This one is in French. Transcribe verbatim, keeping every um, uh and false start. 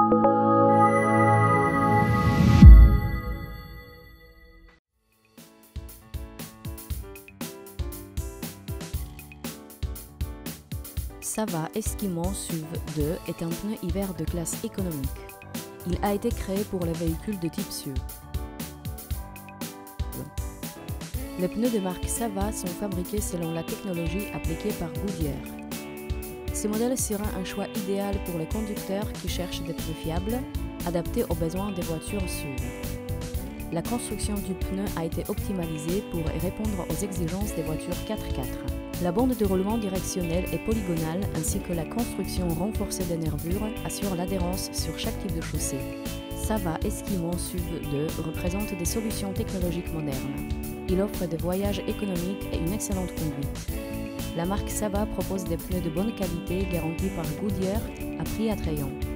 Sava Eskimo S U V deux est un pneu hiver de classe économique. Il a été créé pour les véhicules de type S U V. Les pneus de marque Sava sont fabriqués selon la technologie appliquée par Goodyear. Ce modèle sera un choix idéal pour les conducteurs qui cherchent des pneus fiables, adaptés aux besoins des voitures S U V. La construction du pneu a été optimalisée pour répondre aux exigences des voitures quatre quatre. La bande de roulement directionnelle est polygonale ainsi que la construction renforcée des nervures assure l'adhérence sur chaque type de chaussée. Sava Eskimo S U V deux représente des solutions technologiques modernes. Il offre des voyages économiques et une excellente conduite. La marque Sava propose des pneus de bonne qualité garantis par Goodyear à prix attrayant.